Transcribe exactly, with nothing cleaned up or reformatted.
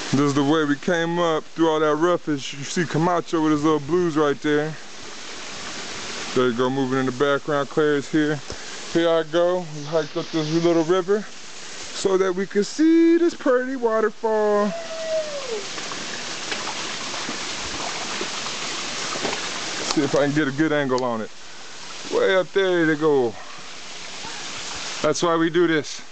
This is the way we came up through all that roughage. You see Camacho with his little blues right there. There you go, moving in the background. Claire is here. Here I go. We hiked up this little river so that we could see this pretty waterfall. See if I can get a good angle on it. Way up there they go. That's why we do this.